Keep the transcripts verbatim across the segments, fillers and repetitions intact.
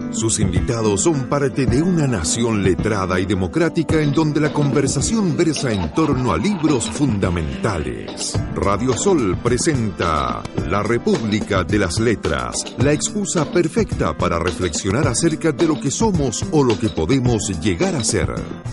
Sus invitados son parte de una nación letrada y democrática en donde la conversación versa en torno a libros fundamentales. Radio Sol presenta La República de las Letras, la excusa perfecta para reflexionar acerca de lo que somos o lo que podemos llegar a ser.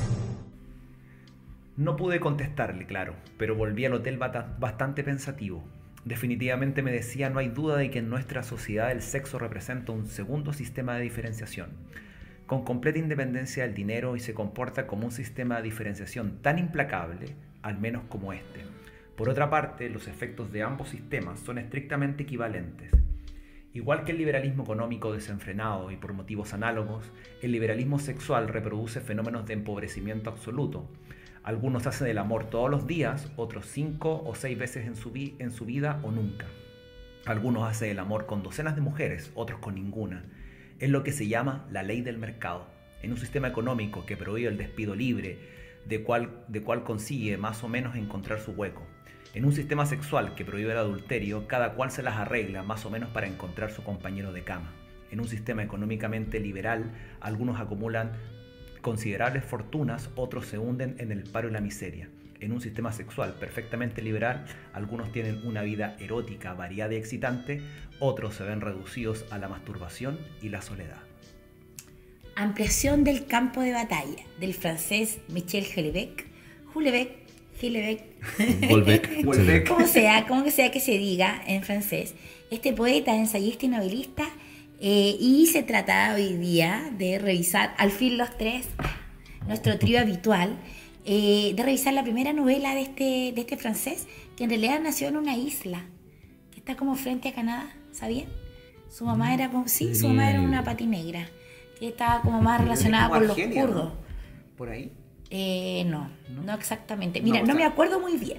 No pude contestarle, claro, pero volví al hotel bastante pensativo. Definitivamente me decía, no hay duda de que en nuestra sociedad el sexo representa un segundo sistema de diferenciación, con completa independencia del dinero, y se comporta como un sistema de diferenciación tan implacable, al menos como este. Por otra parte, los efectos de ambos sistemas son estrictamente equivalentes. Igual que el liberalismo económico desenfrenado y por motivos análogos, el liberalismo sexual reproduce fenómenos de empobrecimiento absoluto. Algunos hacen el amor todos los días, otros cinco o seis veces en su, vi en su vida o nunca. Algunos hacen el amor con docenas de mujeres, otros con ninguna. Es lo que se llama la ley del mercado. En un sistema económico que prohíbe el despido libre, de cual, de cual consigue más o menos encontrar su hueco. En un sistema sexual que prohíbe el adulterio, cada cual se las arregla más o menos para encontrar su compañero de cama. En un sistema económicamente liberal, algunos acumulan considerables fortunas, otros se hunden en el paro y la miseria. En un sistema sexual perfectamente liberal, algunos tienen una vida erótica, variada y excitante, otros se ven reducidos a la masturbación y la soledad. Ampliación del campo de batalla, del francés Michel Houellebecq, Houellebecq, Houellebecq, Volbeck, Volbeck. como sea, como que sea que se diga en francés. Este poeta, ensayista y novelista. Eh, y se trata hoy día de revisar, al fin los tres, nuestro trío habitual, eh, de revisar la primera novela de este, de este francés, que en realidad nació en una isla, que está como frente a Canadá, ¿sabían? Su mamá era como, sí, su mamá era una patinegra, que estaba como más relacionada con los kurdos. ¿No? ¿Por ahí? Eh, no, no, no exactamente. No, Mira, o no sea... me acuerdo muy bien.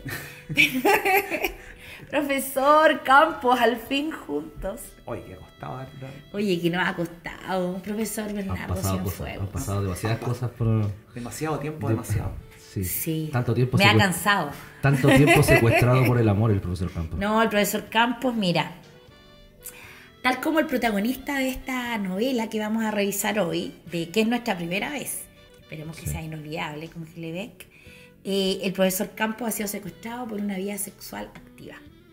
Profesor Campos, al fin juntos. Oye, que costaba. Oye, que nos ha costado, profesor Bernardo Cienfuegos. Han pasado demasiadas cosas por... Demasiado tiempo, demasiado. Sí. sí. Tanto tiempo Me secuest... ha cansado. Tanto tiempo secuestrado por el amor el profesor Campos. No, el profesor Campos, mira, tal como el protagonista de esta novela que vamos a revisar hoy, de que es nuestra primera vez, esperemos que sí. sea inolvidable con Houellebecq, eh, el profesor Campos ha sido secuestrado por una vida sexual activa.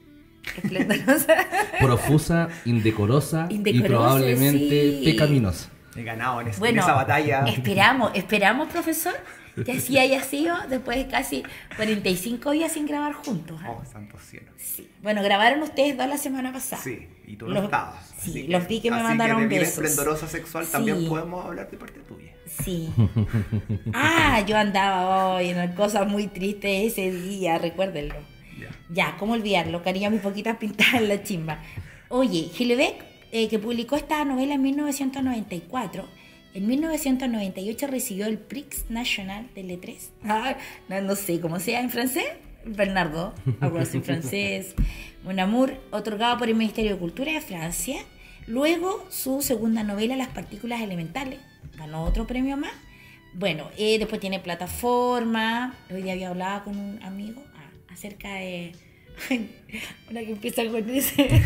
Profusa, indecorosa, indecorosa y probablemente sí. pecaminosa. He ganado en, esa, bueno, en esa batalla. Esperamos, esperamos, profesor, que así haya sido después de casi cuarenta y cinco días sin grabar juntos. ¿eh? Oh, santo cielo. Sí. Bueno, grabaron ustedes dos la semana pasada. Sí, y tú no los, estabas. Sí, así los que, vi que me así mandaron que de besos. vida esplendorosa sexual sí. también podemos hablar de parte tuya. Sí. Ah, yo andaba hoy en cosas muy tristes ese día, recuérdenlo. Ya, ya ¿cómo olvidarlo? Cariño, mis poquitas pintadas en la chimba. Oye, Houellebecq, eh, que publicó esta novela en mil novecientos noventa y cuatro, en mil novecientos noventa y ocho recibió el Prix National de Lettres. Ah, no, no sé cómo sea en francés. Bernardo, algo así en francés. Mon Amour, otorgado por el Ministerio de Cultura de Francia. Luego, su segunda novela, Las Partículas Elementales, ganó otro premio más. Bueno, eh, después tiene Plataforma. Hoy día había hablado con un amigo ah, acerca de... una que empieza con ese.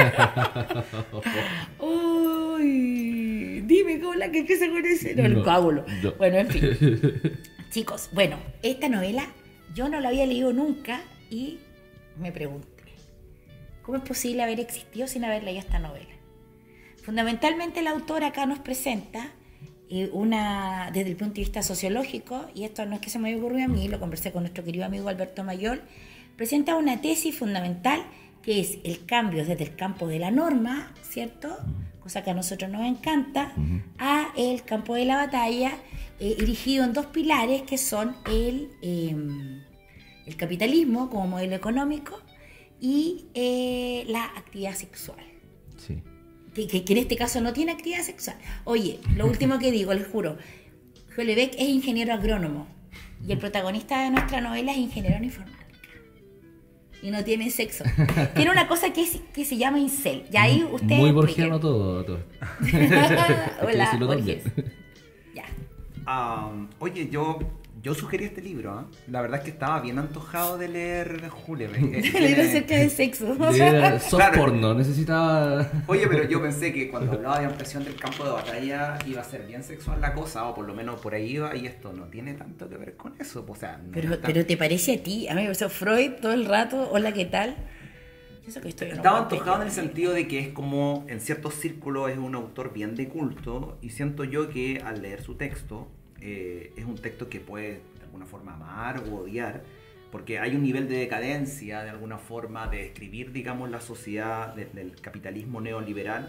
Uy, dime cómo la que empieza con ese. No, el coágulo. No. Bueno, en fin. Chicos, bueno, esta novela yo no la había leído nunca y me pregunté, ¿cómo es posible haber existido sin haber leído esta novela? Fundamentalmente el autor acá nos presenta eh, una, desde el punto de vista sociológico, y esto no es que se me haya ocurrido a mí, lo conversé con nuestro querido amigo Alberto Mayol, presenta una tesis fundamental que es el cambio desde el campo de la norma, ¿cierto? Cosa que a nosotros nos encanta, uh-huh. a el campo de la batalla, eh, erigido en dos pilares que son el, eh, el capitalismo como modelo económico y eh, la actividad sexual. Sí. Que, que, que en este caso no tiene actividad sexual. Oye, lo último que digo, les juro, Houellebecq es ingeniero agrónomo y el protagonista de nuestra novela es ingeniero en informática. Y no tiene sexo. Tiene una cosa que, es, que se llama incel. Y ahí ustedes muy borgiano todo. todo. Hola, Borges. Ya. Um, oye, yo yo sugerí este libro, ¿eh? La verdad es que estaba bien antojado de leer Julia. Leer acerca de sexo. Leer soft claro. porno, necesitaba... Oye, pero yo pensé que cuando hablaba de impresión del campo de batalla iba a ser bien sexual la cosa, o por lo menos por ahí iba, y esto no tiene tanto que ver con eso. O sea, no pero, está... pero ¿te parece a ti? A mí me pareció Freud todo el rato, hola, ¿qué tal? Eso que estoy Estaba antojado en el sentido de que es como, en ciertos círculos es un autor bien de culto, y siento yo que al leer su texto, eh, es un texto que puede de alguna forma amar o odiar, porque hay un nivel de decadencia, de alguna forma, de describir, digamos, la sociedad de, del capitalismo neoliberal,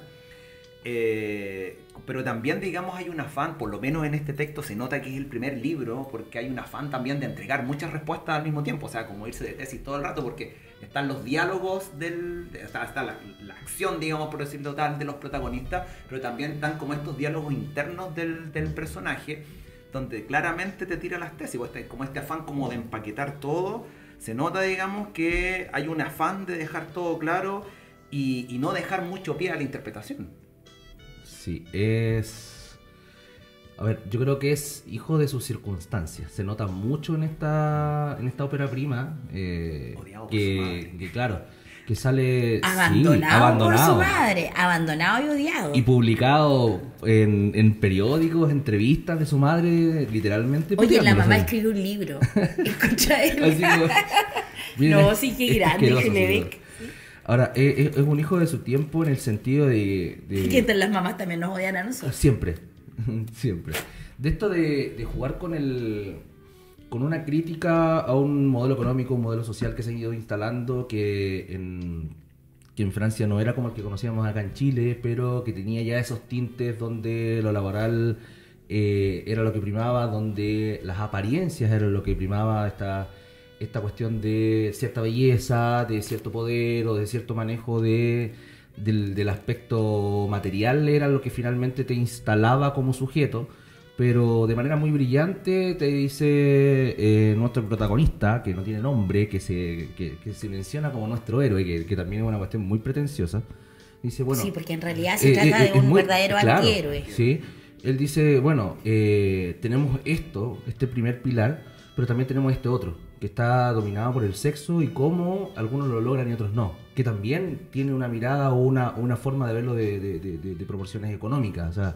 eh, pero también, digamos, hay un afán, por lo menos en este texto se nota que es el primer libro, porque hay un afán también de entregar muchas respuestas al mismo tiempo, o sea, como irse de tesis todo el rato, porque están los diálogos, del, está, está la, la acción, digamos, por decirlo tal, de los protagonistas, pero también están como estos diálogos internos del, del personaje, donde claramente te tira las tesis, como este afán como de empaquetar todo, se nota, digamos, que hay un afán de dejar todo claro y, y no dejar mucho pie a la interpretación. Sí, es... A ver, yo creo que es hijo de sus circunstancias. Se nota mucho en esta en esta ópera prima. Eh, que, que claro, que sale... Abandonado, sí, abandonado por su madre. Abandonado y odiado. Y publicado en, en periódicos, entrevistas de su madre, literalmente. Oye, la mamá escribió un libro. Escucha él. Así como, miren, no, sí, qué grande que le ve. Ahora, es, es un hijo de su tiempo en el sentido de... de... Y que entonces las mamás también nos odian a nosotros. Siempre, siempre. De esto de, de jugar con el... con una crítica a un modelo económico, un modelo social que se ha ido instalando, que en, que en Francia no era como el que conocíamos acá en Chile, pero que tenía ya esos tintes donde lo laboral eh, era lo que primaba, donde las apariencias eran lo que primaba, esta... esta cuestión de cierta belleza, de cierto poder o de cierto manejo de, del, del aspecto material era lo que finalmente te instalaba como sujeto, pero de manera muy brillante te dice eh, nuestro protagonista, que no tiene nombre, que se, que, que se menciona como nuestro héroe, que, que también es una cuestión muy pretenciosa. Dice, bueno, sí, porque en realidad se eh, trata eh, de un muy, verdadero claro, antihéroe. Sí, él dice, bueno, eh, tenemos esto, este primer pilar, pero también tenemos este otro, que está dominado por el sexo y cómo algunos lo logran y otros no, que también tiene una mirada o una, una forma de verlo de, de, de, de proporciones económicas, o sea,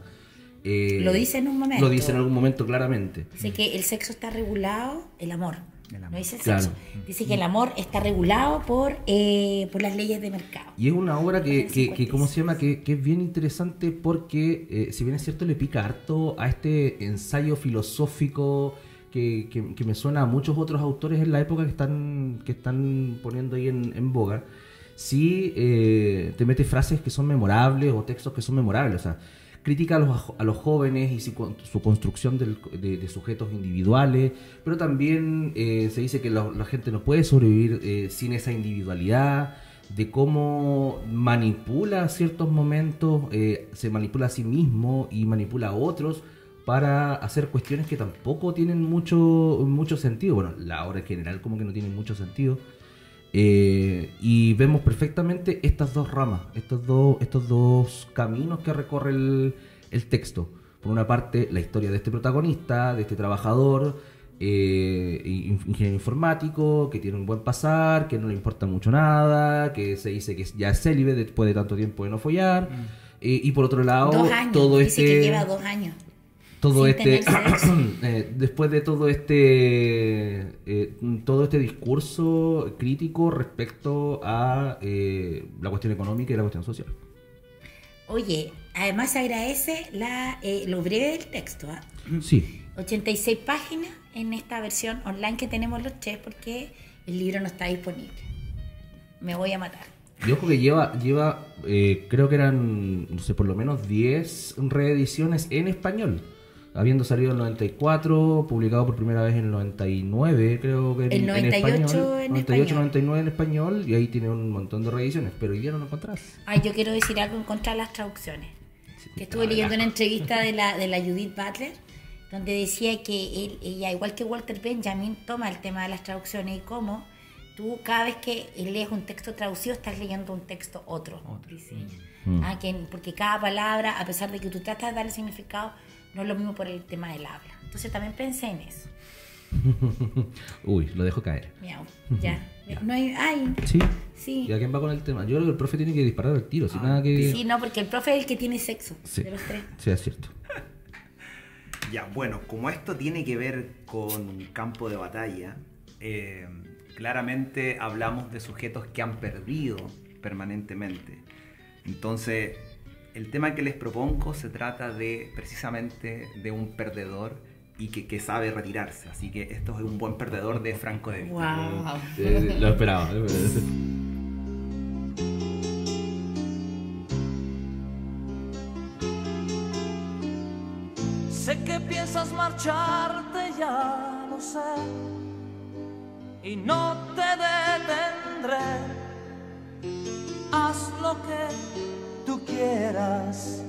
eh, lo dice en un momento. Lo dice en algún momento claramente. Dice que el sexo está regulado, el amor, el amor. No dice el claro. sexo, dice que el amor está regulado por, eh, por las leyes de mercado. Y es una obra que, que, que ¿cómo se llama? Que, que es bien interesante porque, eh, si bien es cierto, le pica harto a este ensayo filosófico Que, que, que me suena a muchos otros autores en la época que están, que están poniendo ahí en, en boga, sí eh, te mete frases que son memorables o textos que son memorables, o sea, critica a los, a los jóvenes y su, su construcción del, de, de sujetos individuales, pero también eh, se dice que la, la gente no puede sobrevivir eh, sin esa individualidad, de cómo manipula ciertos momentos, eh, se manipula a sí mismo y manipula a otros, para hacer cuestiones que tampoco tienen mucho, mucho sentido. Bueno, la obra en general como que no tiene mucho sentido. Eh, y vemos perfectamente estas dos ramas, estos dos, estos dos caminos que recorre el, el texto. Por una parte, la historia de este protagonista, de este trabajador, eh, ingeniero informático, que tiene un buen pasar, que no le importa mucho nada, que se dice que ya es célibe después de tanto tiempo de no follar. Mm. Eh, y por otro lado, dos años. todo dice este... que lleva dos años. Todo este eh, después de todo este eh, todo este discurso crítico respecto a eh, la cuestión económica y la cuestión social. Oye, además se agradece la, eh, lo breve del texto, ¿eh? Sí. ochenta y seis páginas en esta versión online que tenemos los tres porque el libro no está disponible. Me voy a matar. Y ojo que lleva, lleva eh, creo que eran, no sé, por lo menos diez reediciones en español. Habiendo salido en el noventa y cuatro, publicado por primera vez en el noventa y nueve, creo que en, el noventa y ocho en español. En noventa y ocho, español. noventa y nueve en español, y ahí tiene un montón de reediciones, pero hoy día no lo encontrás. Ay, yo quiero decir algo en contra de las traducciones. Sí, que estuve leyendo una entrevista de la, de la Judith Butler, donde decía que él, ella, igual que Walter Benjamin, toma el tema de las traducciones y cómo tú cada vez que lees un texto traducido estás leyendo un texto otro. otro. Dice ella. Mm. Ah, que, porque cada palabra, a pesar de que tú tratas de darle significado, no es lo mismo por el tema del habla. Entonces también pensé en eso. Uy, lo dejo caer. Miau, ya. No hay, ay, Sí. sí. ¿Y a quién va con el tema? Yo creo que el profe tiene que disparar al tiro, sin Ah, nada que... Sí, no, porque el profe es el que tiene sexo Sí. de los tres. Sí, es cierto. Ya, bueno, como esto tiene que ver con un campo de batalla, eh, claramente hablamos de sujetos que han perdido permanentemente. Entonces, el tema que les propongo se trata de precisamente de un perdedor y que, que sabe retirarse. Así que esto es un buen perdedor de Franco de Vita. Wow. Eh, lo esperaba. lo esperaba. Sé que piensas marcharte, ya lo sé, y no te detendré. Haz lo que tú quieras.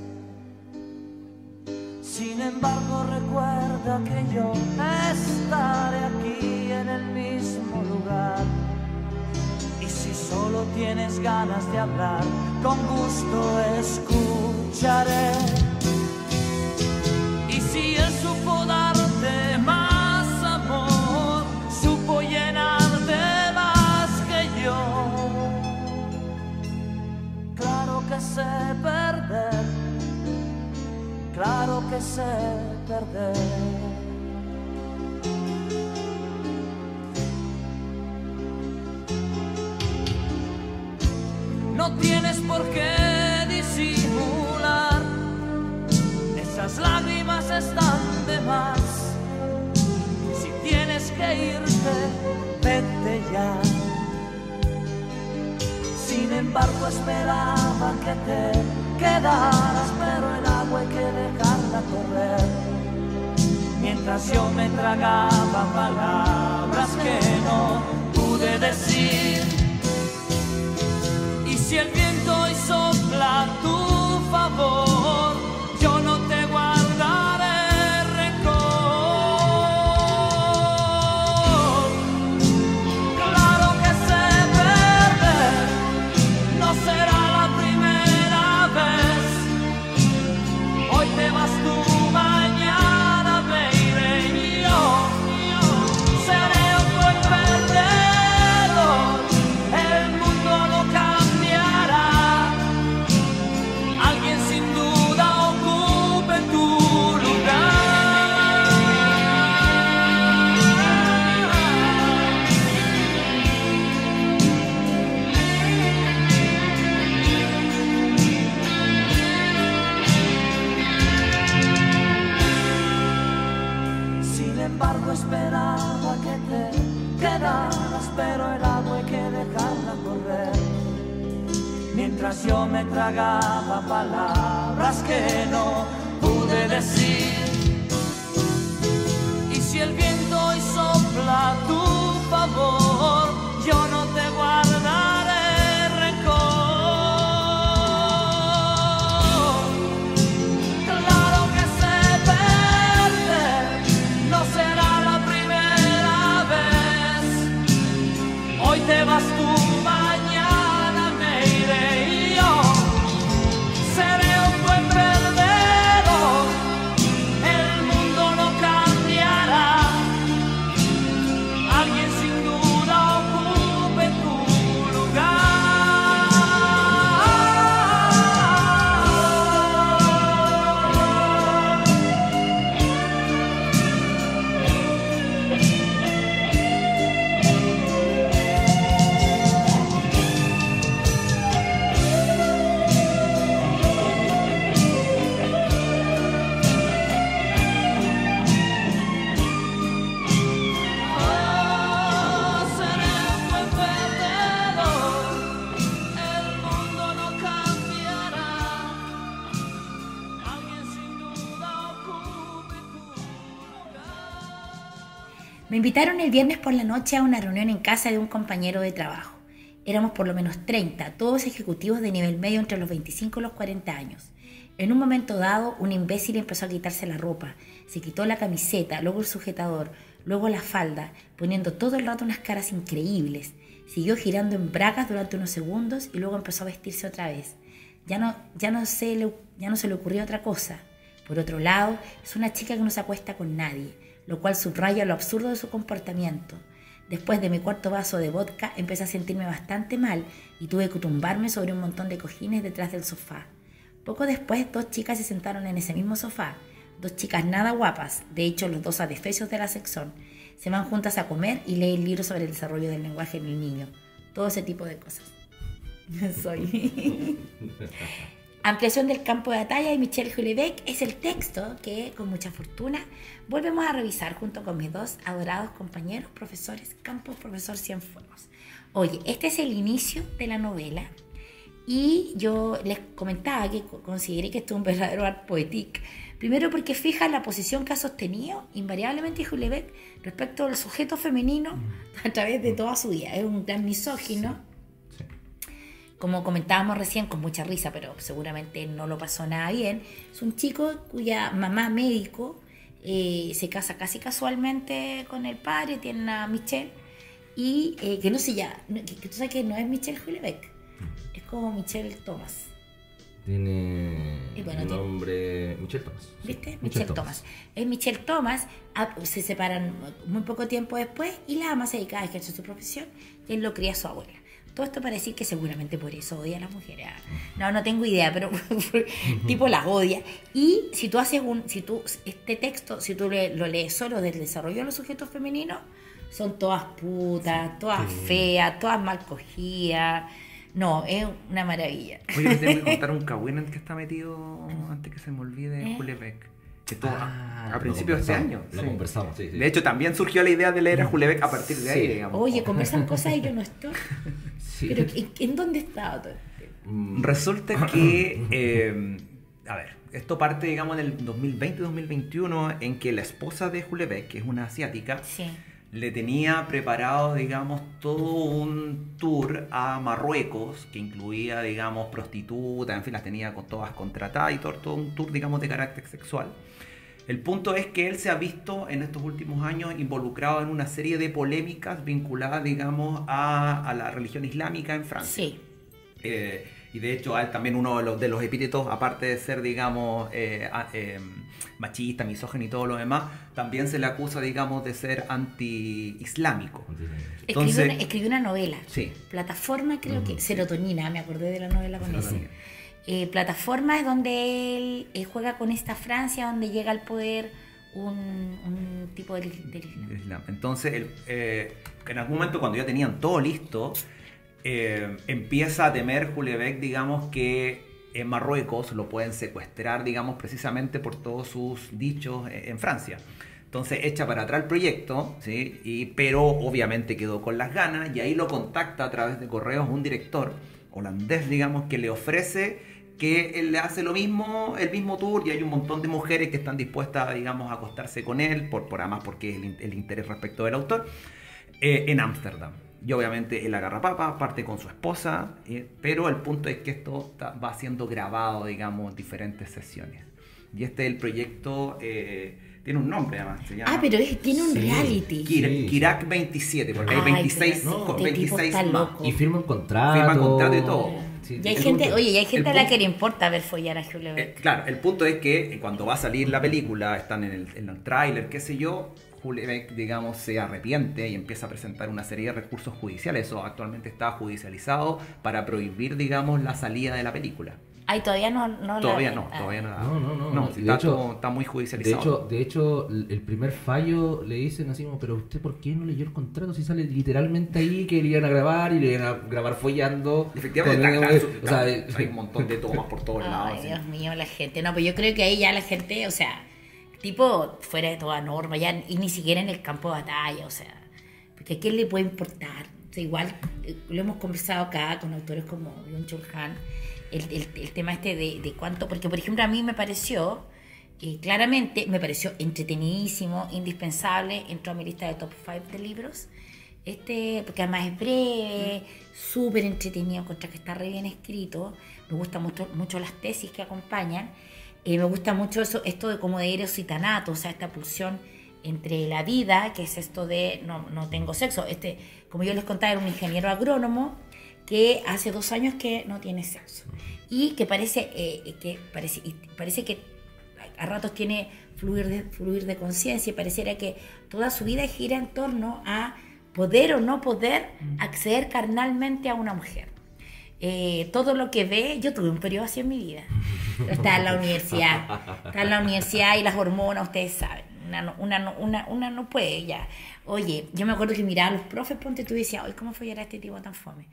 Sin embargo, recuerda que yo estaré aquí en el mismo lugar. Y si solo tienes ganas de hablar, con gusto escucharé. Y si él supo darte más amor, supo llenarte más que yo. Claro que sé perder, claro que sé perder. No tienes por qué disimular, esas lágrimas están de más. Si tienes que irte, vete ya. Sin embargo, esperaba que te quedaras, pero el agua hay que dejarla correr. Mientras yo me tragaba palabras que no pude decir. Y si el viento hoy sopla a tu favor, yo no te guardaré rencor. Claro que sé perder, no será la primera vez. Hoy te vas tú, mañana me iré yo. Seré un buen perdedor, el mundo lo cambiará. Alguien sin duda ocupe tu lugar. Sin embargo, esperaba que te quedaras, pero el agua hay que dejarla correr. Mientras yo me tragaba palabras que no pude decir. Y si el viento hoy sopla a tu favor, yo no te guardaré rencor. Claro que sé perder, no será la primera vez. Hoy te vas tú, mañana me iré yo. Seré un buen perdedor, el mundo no cambiará. Alguien sin duda ocupe tu lugar. Oh, seré un buen perdedor, el mundo no cambiará. Alguien sin duda ocupe tu lugar. Me invitaron el viernes por la noche a una reunión en casa de un compañero de trabajo. Éramos por lo menos treinta, todos ejecutivos de nivel medio entre los veinticinco y los cuarenta años. En un momento dado, un imbécil empezó a quitarse la ropa. Se quitó la camiseta, luego el sujetador, luego la falda, poniendo todo el rato unas caras increíbles. Siguió girando en bragas durante unos segundos y luego empezó a vestirse otra vez. Ya no, ya no, se, le, ya no se le ocurrió otra cosa. Por otro lado, es una chica que no se acuesta con nadie. lo cual subraya lo absurdo de su comportamiento. Después de mi cuarto vaso de vodka, empecé a sentirme bastante mal y tuve que tumbarme sobre un montón de cojines detrás del sofá. Poco después, dos chicas se sentaron en ese mismo sofá. Dos chicas nada guapas, de hecho los dos adefesios de la sección. Se van juntas a comer y leen libros sobre el desarrollo del lenguaje en el niño. Todo ese tipo de cosas. Soy. Ampliación del campo de batalla de Michel Houellebecq es el texto que, con mucha fortuna, volvemos a revisar junto con mis dos adorados compañeros, profesores Campos, profesor Cienfuegos. Oye, este es el inicio de la novela y yo les comentaba que consideré que esto es un verdadero art poétique. Primero porque fija la posición que ha sostenido invariablemente Houellebecq respecto al sujeto femenino a través de toda su vida. Es un gran misógino. Como comentábamos recién, con mucha risa, pero seguramente no lo pasó nada bien. Es un chico cuya mamá médico eh, se casa casi casualmente con el padre, tiene a Michel, y eh, que no sé ya, que, que tú sabes que no es Michel Houellebecq, es como Michel Thomas. Tiene Y bueno, el tiene- nombre Michel Thomas. Sí, ¿Viste? Michel Thomas. Es Michel Thomas, ah, se separan muy poco tiempo después y la ama se dedica a ejercer su profesión y él lo cría a su abuela. Todo esto para decir que seguramente por eso odia a las mujeres. Ah, No, no tengo idea, pero tipo las odia. Y si tú haces un, si tú, este texto, si tú le- lo lees solo del desarrollo de los sujetos femeninos, son todas putas, todas feas, todas mal cogidas. No, es una maravilla. Oye, les tengo que contar un cagüín que está metido antes que se me olvide ¿Eh? Houellebecq. Que todo, Ah, a lo principios de este año. conversamos, Lo sí. conversamos, sí, sí. De hecho, también surgió la idea de leer a Houellebecq a partir de ahí, Sí. digamos. Oye, conversan cosas y yo no estoy. Sí. Pero ¿en, en dónde estaba todo esto? Mm, Resulta que, eh, a ver, esto parte, digamos, en el dos mil veinte dos mil veintiuno, en que la esposa de Houellebecq, que es una asiática, Sí. le tenía preparado, digamos, todo un tour a Marruecos, que incluía, digamos, prostitutas, en fin, las tenía con todas contratadas y todo, todo un tour, digamos, de carácter sexual. El punto es que él se ha visto en estos últimos años involucrado en una serie de polémicas vinculadas, digamos, a, a la religión islámica en Francia. Sí. Eh, y de hecho, a él también uno de los, de los epítetos, aparte de ser, digamos, eh, a- eh, machista, misógino y todo lo demás, también se le acusa, digamos, de ser anti-islámico. Escribió, Entonces, una, escribió una novela. sí. Plataforma, creo que. Serotonina, me acordé de la novela con ese. Serotonina. Eh, Plataforma es donde él eh, juega con esta Francia, donde llega al poder un, un tipo del. del- del Islam. Entonces, él, eh, en algún momento, cuando ya tenían todo listo, eh, empieza a temer Houellebecq, digamos, que en Marruecos lo pueden secuestrar, digamos, precisamente por todos sus dichos eh, en Francia. Entonces echa para atrás el proyecto, ¿sí? Y, pero obviamente quedó con las ganas y ahí lo contacta a través de correos un director holandés, digamos, que le ofrece que él le hace lo mismo, el mismo tour, y hay un montón de mujeres que están dispuestas, digamos, a acostarse con él, por, por además porque es el, el interés respecto del autor, eh, en Ámsterdam. Y obviamente él agarra papa, parte con su esposa, eh, pero el punto es que esto está- va siendo grabado, digamos, en diferentes sesiones. Y este es el proyecto, eh, tiene un nombre además, se llama Ah, pero es- tiene un Sí. reality. Kira- Sí, sí. Kirak veintisiete, porque hay Ay, veintiséis, pero con este tipo veintiséis está más. loco. Y firman contrato. Firman contrato y todo. Sí, Y hay el gente, punto- oye, y hay gente el a la punto- que le importa ver follar a Eh, Houellebecq. claro, el punto es que cuando va a salir la película, están en el, en el tráiler, qué sé yo, Houellebecq, digamos, se arrepiente y empieza a presentar una serie de recursos judiciales. Eso actualmente está judicializado para prohibir, digamos, la salida de la película. Ay, todavía no, no la Todavía ven. no, Ah. todavía no. No, no, no, No, no. sí, De está, hecho- todo- está muy De judicializado. hecho, de hecho, el primer fallo le dicen así como, pero usted ¿por qué no leyó el contrato? Si sale literalmente ahí que le iban a grabar y le iban a grabar follando. Efectivamente, con- está- está- o sea, está- hay un montón de tomas por todos lados. Ay, sí. Dios mío, la gente. No, pero yo creo que ahí ya la gente, o sea, tipo fuera de toda norma, ya y ni siquiera en el campo de batalla, o sea, porque a quién le puede importar. O sea, igual eh, lo hemos conversado acá con autores como Byung-Chul Han, el, el, el tema este de, de cuánto, porque por ejemplo a mí me pareció, eh, claramente me pareció entretenidísimo, indispensable, entró a mi lista de top cinco de libros. Este, porque además es breve, súper entretenido, contra que está re bien escrito. Me gustan mucho, mucho las tesis que acompañan. Eh, me gusta mucho eso, esto de como de eros y tanatos, o sea, esta pulsión entre la vida, que es esto de no, no tengo sexo. Este, como yo les contaba, era un ingeniero agrónomo que hace dos años que no tiene sexo. Y que parece, eh, que parece, y parece que a ratos tiene fluir de, fluir de conciencia y pareciera que toda su vida gira en torno a poder o no poder acceder carnalmente a una mujer. Eh, todo lo que ve, yo tuve un periodo así en mi vida. Estaba en la universidad, estaba en la universidad y las hormonas, ustedes saben, una no, una, no, una, una no puede ya. Oye, yo me acuerdo que miraba a los profes, ponte tú y decía, oye, ¿cómo follar a este tipo tan fome?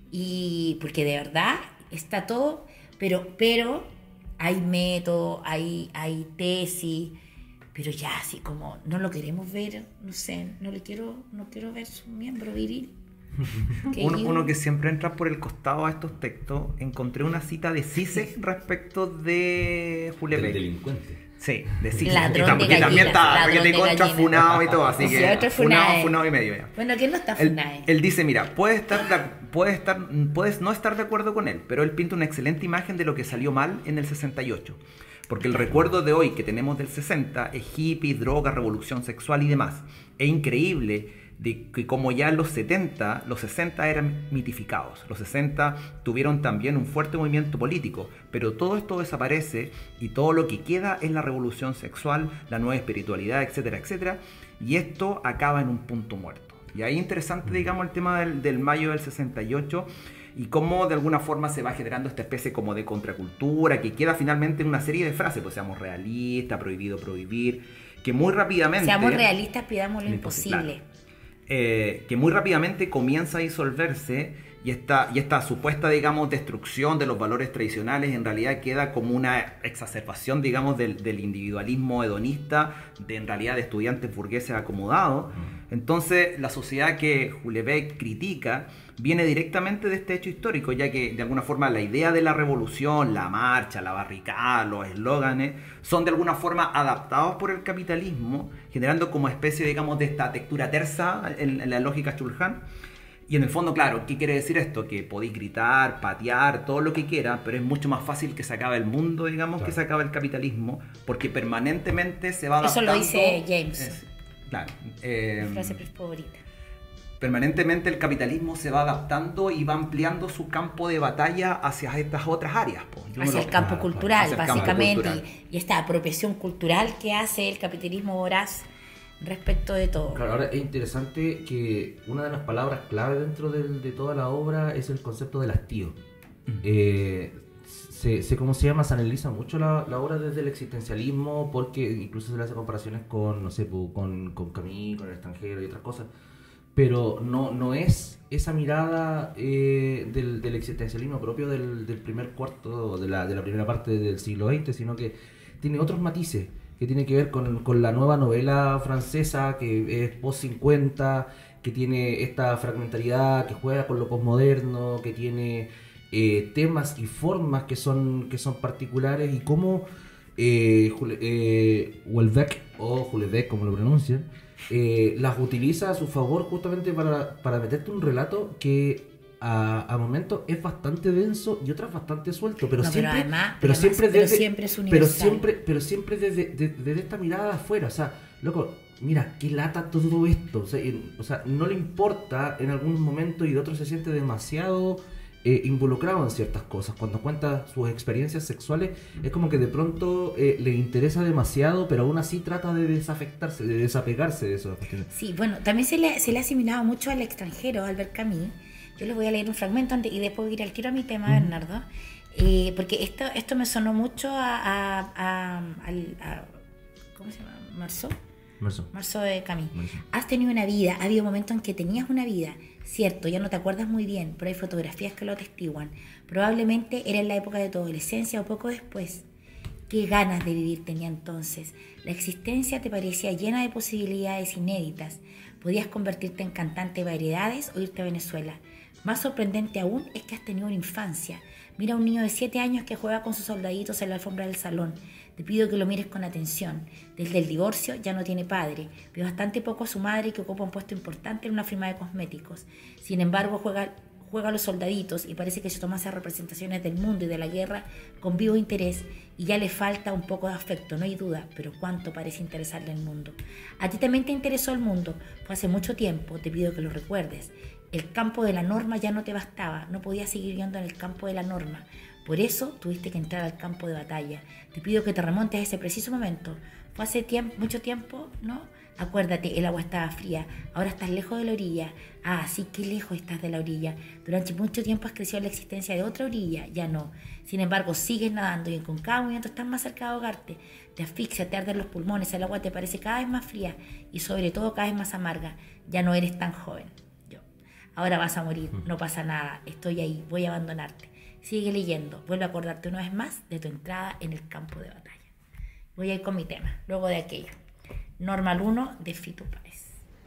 Y porque de verdad está todo, pero, pero hay método, hay, hay tesis, pero ya así como no lo queremos ver, no sé, no le quiero, no quiero ver su miembro viril. Uno, uno que siempre entra por el costado a estos textos, encontré una cita de Zizek respecto de Julepek. El delincuente. Sí, de Zizek. Ladrón que de también está gallinas, de contra ladrón de funado y todo, así Sí, que otro funado, funae. funado y medio ya. Bueno, ¿quién no está Él, funae? él dice, mira, puedes estar, de- puedes estar, puedes no estar de acuerdo con él, pero él pinta una excelente imagen de lo que salió mal en el sesenta y ocho. Porque el recuerdo de hoy que tenemos del sesenta es hippie, droga, revolución sexual y demás. Es increíble de que como ya en los setenta, los sesenta eran mitificados. Los sesenta tuvieron también un fuerte movimiento político, pero todo esto desaparece y todo lo que queda es la revolución sexual, la nueva espiritualidad, etcétera, etcétera. Y esto acaba en un punto muerto. Y ahí interesante, digamos, el tema del, del mayo del sesenta y ocho y cómo de alguna forma se va generando esta especie como de contracultura que queda finalmente en una serie de frases, pues seamos realistas, prohibido prohibir, que muy rápidamente... Seamos realistas, pidamos lo Lo imposible. imposible, Eh, que muy rápidamente comienza a disolverse y esta, y esta supuesta, digamos, destrucción de los valores tradicionales en realidad queda como una exacerbación, digamos, del, del individualismo hedonista, de en realidad de estudiantes burgueses acomodados. Entonces, la sociedad que Julepek critica viene directamente de este hecho histórico, ya que de alguna forma la idea de la revolución, la marcha, la barricada, los eslóganes, son de alguna forma adaptados por el capitalismo, generando como especie, digamos, de esta textura tersa en, en la lógica Chulhan. Y en el fondo, claro, ¿qué quiere decir esto? Que podéis gritar, patear, todo lo que quiera, pero es mucho más fácil que se acabe el mundo, digamos, claro, que se acabe el capitalismo, porque permanentemente se va adaptando. Eso lo dice James. Es, claro. Eh, Mi frase favorita. Permanentemente el capitalismo se va adaptando y va ampliando su campo de batalla hacia estas otras áreas. Po. Hacia lo, el campo claro, cultural, hacia el campo básicamente. cultural. Y, y esta apropiación cultural que hace el capitalismo voraz respecto de todo. Claro, ahora es interesante que una de las palabras clave dentro de, de toda la obra es el concepto del hastío. Uh-huh. eh, se, se, ¿Cómo se llama? Se analiza mucho la, la obra desde el existencialismo, porque incluso se le hace comparaciones con, no sé, con, con Camus, con El extranjero y otras cosas. Pero no, no es esa mirada eh, del, del existencialismo propio del, del primer cuarto, de la, de la primera parte del siglo veinte, sino que tiene otros matices, que tiene que ver con, con la nueva novela francesa, que es post cincuenta, que tiene esta fragmentariedad, que juega con lo posmoderno, que tiene eh, temas y formas que son, que son particulares, y cómo eh, eh, Houellebecq, o Houellebecq como lo pronuncian, eh, las utiliza a su favor justamente para, para meterte un relato que a, a momentos es bastante denso y otras bastante suelto, pero no, siempre, pero además, pero pero siempre, además, desde, pero siempre es universal. pero siempre, pero siempre desde, desde, desde esta mirada de afuera, o sea, loco, mira, qué lata todo esto, o sea, y, o sea, no le importa en algunos momentos y de otros se siente demasiado eh, involucrado en ciertas cosas. Cuando cuenta sus experiencias sexuales es como que de pronto eh, le interesa demasiado, pero aún así trata de desafectarse, de desapegarse de eso. Sí, bueno, también se le, se le ha asimilado mucho al extranjero, Albert Camus. Yo les voy a leer un fragmento antes, y después voy a ir al tiro a mi tema, uh-huh. Bernardo, eh, porque esto, esto me sonó mucho a, a, a, a, a ¿cómo se llama? Marceau. Marceau. Marceau de Camus. Marceau. Has tenido una vida, ha habido momentos en que tenías una vida, cierto, ya no te acuerdas muy bien, pero hay fotografías que lo atestiguan. Probablemente era en la época de tu adolescencia o poco después. Qué ganas de vivir tenía entonces. La existencia te parecía llena de posibilidades inéditas. Podías convertirte en cantante de variedades o irte a Venezuela. Más sorprendente aún es que has tenido una infancia. Mira a un niño de siete años que juega con sus soldaditos en la alfombra del salón. Te pido que lo mires con atención. Desde el divorcio ya no tiene padre. Ve bastante poco a su madre, que ocupa un puesto importante en una firma de cosméticos. Sin embargo, juega, juega a los soldaditos y parece que se tomase representaciones del mundo y de la guerra con vivo interés, y ya le falta un poco de afecto, no hay duda, pero cuánto parece interesarle el mundo. A ti también te interesó el mundo. Fue hace mucho tiempo, te pido que lo recuerdes. El campo de la norma ya no te bastaba, no podías seguir yendo en el campo de la norma. Por eso tuviste que entrar al campo de batalla. Te pido que te remontes a ese preciso momento. Fue hace tiempo, mucho tiempo, ¿no? Acuérdate, el agua estaba fría, ahora estás lejos de la orilla. Ah, sí, qué lejos estás de la orilla. Durante mucho tiempo has crecido en la existencia de otra orilla, ya no. Sin embargo, sigues nadando y con cada movimiento estás más cerca de ahogarte. Te asfixia, te arden los pulmones, el agua te parece cada vez más fría y sobre todo cada vez más amarga. Ya no eres tan joven. Yo. Ahora vas a morir, no pasa nada, estoy ahí, voy a abandonarte. Sigue leyendo, vuelve a acordarte una vez más de tu entrada en el campo de batalla. Voy a ir con mi tema, luego de aquello. Normal uno de Fito Páez.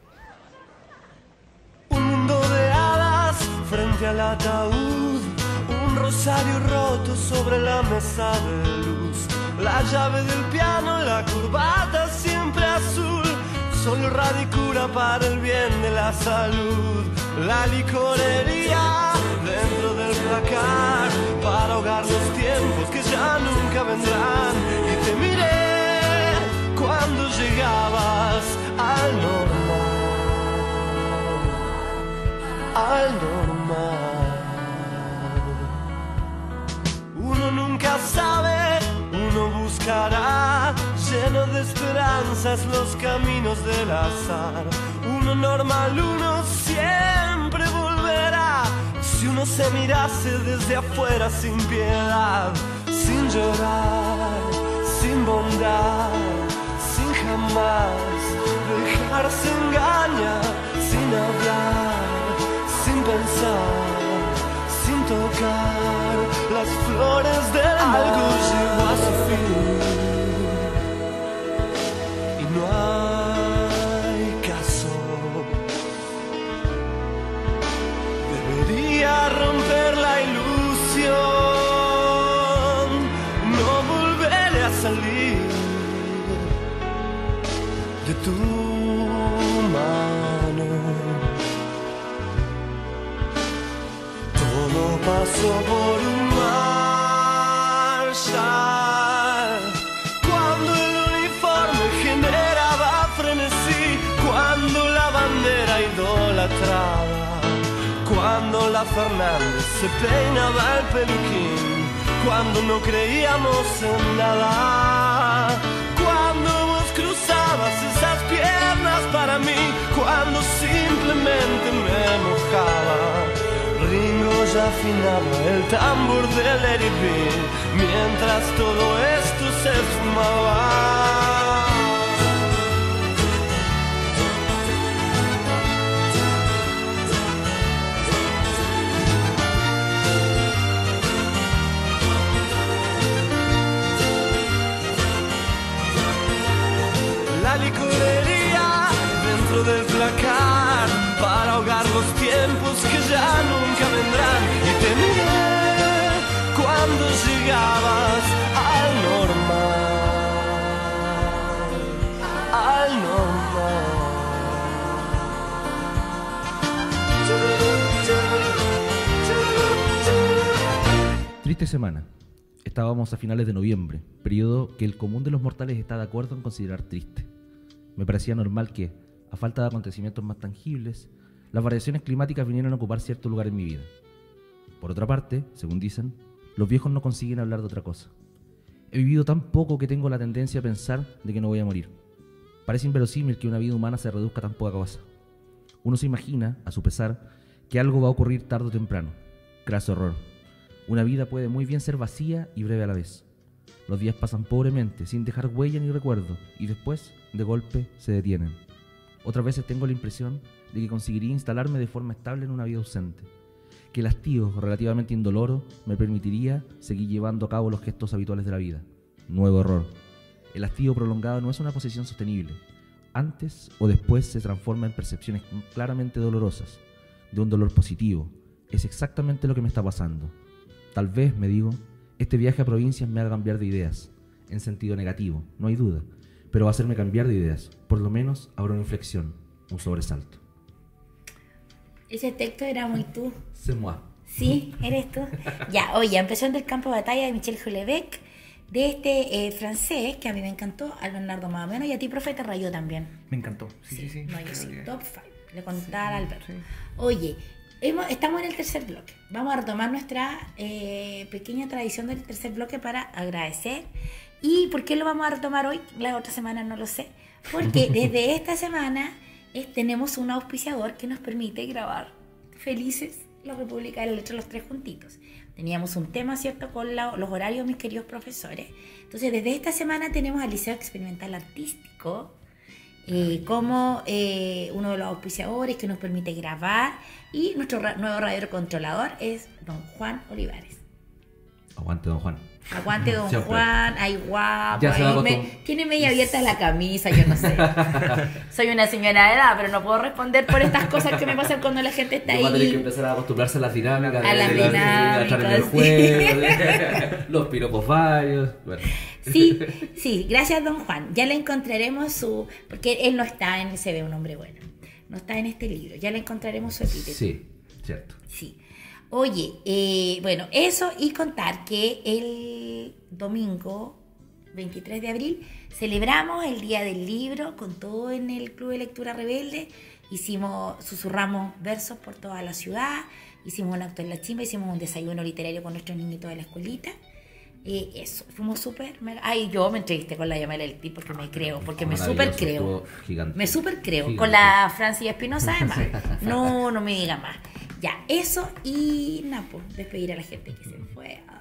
Un mundo de hadas frente al ataúd, un rosario roto sobre la mesa de luz, la llave del piano, la corbata siempre azul, solo radicura para el bien de la salud, la licorería dentro del placar para ahogar los tiempos que ya nunca vendrán, y te miré cuando llegabas al normal, al normal. Uno nunca sabe, uno buscará, lleno de esperanzas los caminos del azar. Uno normal, uno siempre volverá, si uno se mirase desde afuera sin piedad, sin llorar, sin bondad, sin jamás dejarse engañar, sin hablar, sin pensar, sin tocar las flores del mar. Algo llegó a su fin y no hay caso. Debería romper la ilusión, no volveré a salir de tu mano. Todo pasó por un Marshall, cuando el uniforme generaba frenesí, cuando la bandera idolatraba, cuando la Fernández se peinaba el peluquín, cuando no creíamos en nada, cuando vos cruzabas esas piernas para mí, cuando simplemente me mojaba. Ringo ya afinaba el tambor de Let It Be, mientras todo esto se esfumaba. La licorería dentro del placar para ahogar los tiempos que ya nunca vendrán, y te miré cuando llegabas al normal, al normal. Triste semana. Estábamos a finales de noviembre, periodo que el común de los mortales está de acuerdo en considerar triste. Me parecía normal que, a falta de acontecimientos más tangibles, las variaciones climáticas vinieran a ocupar cierto lugar en mi vida. Por otra parte, según dicen, los viejos no consiguen hablar de otra cosa. He vivido tan poco que tengo la tendencia a pensar de que no voy a morir. Parece inverosímil que una vida humana se reduzca a tan poca cosa. Uno se imagina, a su pesar, que algo va a ocurrir tarde o temprano. Craso error. Una vida puede muy bien ser vacía y breve a la vez. Los días pasan pobremente, sin dejar huella ni recuerdo, y después, de golpe, se detienen. Otras veces tengo la impresión de que conseguiría instalarme de forma estable en una vida ausente, que el hastío relativamente indoloro me permitiría seguir llevando a cabo los gestos habituales de la vida. Nuevo error. El hastío prolongado no es una posición sostenible. Antes o después se transforma en percepciones claramente dolorosas, de un dolor positivo. Es exactamente lo que me está pasando. Tal vez, me digo, este viaje a provincias me haga cambiar de ideas, en sentido negativo, no hay duda, pero va a hacerme cambiar de ideas. Por lo menos habrá una inflexión, un sobresalto. Ese texto era muy tú. C'est moi. Sí, eres tú. Ya, oye, empezando el campo de batalla de Michel Houellebecq, de este eh, francés, que a mí me encantó, al Bernardo más o menos, y a ti, profe, te rayó también. Me encantó. Sí, sí, sí. No, yo Creo sí, que- top five. Le contaba al Alberto. Sí. Oye, hemos, estamos en el tercer bloque. Vamos a retomar nuestra eh, pequeña tradición del tercer bloque para agradecer. ¿Y por qué lo vamos a retomar hoy? La otra semana no lo sé. Porque desde esta semana es, tenemos un auspiciador que nos permite grabar felices la República de la Letra los tres juntitos. Teníamos un tema, ¿cierto?, con la, los horarios, mis queridos profesores. Entonces, desde esta semana tenemos al Liceo Experimental Artístico eh, como eh, uno de los auspiciadores que nos permite grabar, y nuestro ra- nuevo radiocontrolador es don Juan Olivares. Aguante, don Juan. Aguante, don Siempre. Juan, ay guapo, Ya se va ahí a me- acostum- tiene media abierta la camisa, yo no sé. Soy una señora de edad, pero no puedo responder por estas cosas que me pasan cuando la gente está Va a tener que ahí. empezar a acostumbrarse a las dinámicas. A de- las de- de- de- dinámicas, entrar en el juego, los piropos varios. Bueno. Sí, sí, gracias don Juan. Ya le encontraremos su... Porque él no está en... Se ve un hombre bueno. No está en este libro. Ya le encontraremos su epíteto. Sí, cierto. Sí. Oye, eh, bueno, eso, y contar que el domingo veintitrés de abril celebramos el Día del Libro con todo en el Club de Lectura Rebelde. Hicimos, susurramos versos por toda la ciudad, hicimos un acto en la chimba, hicimos un desayuno literario con nuestros niñitos de la escuelita. Eh, eso, fuimos súper mega... Ay, yo me entrevisté con la Yamela Lecti porque me creo, porque me súper Maravilloso, creo. estuvo gigante. Me súper creo. Gigante. Con la Francis Espinosa además. No, no me diga más. Ya, eso y Napo, despedir a la gente que se fue. Ah,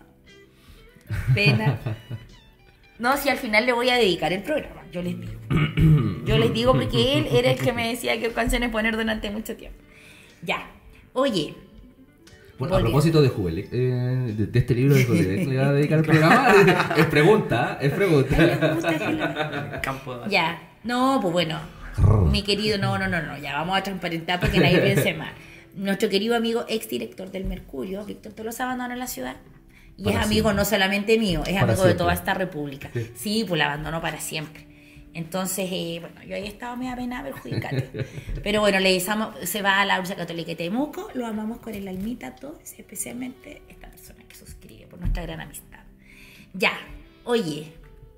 pena. No, si al final le voy a dedicar el programa, yo les digo. Yo les digo porque él era el que me decía qué canciones poner durante mucho tiempo. Ya, oye. Bueno, a volviendo. propósito de Juvenil, eh, de, de este libro de Juvenil, le va a dedicar el programa. Es pregunta, es A mí me pregunta. gusta que lo- Campo de Ya, no, pues bueno, mi querido, no, no, no, no, ya vamos a transparentar para que nadie piense mal. Nuestro querido amigo, exdirector del Mercurio, Víctor Tolosa, abandonó la ciudad. Y Para es amigo siempre. no solamente mío, es Para amigo de siempre. toda esta república. Sí. Sí, pues la abandonó para siempre. Entonces, eh, bueno, yo ahí estaba media pena perjudicada. Pero bueno, le deseamos, se va a la Universidad Católica de Temuco, lo amamos con el almita a todos, especialmente esta persona que suscribe por nuestra gran amistad. Ya, oye,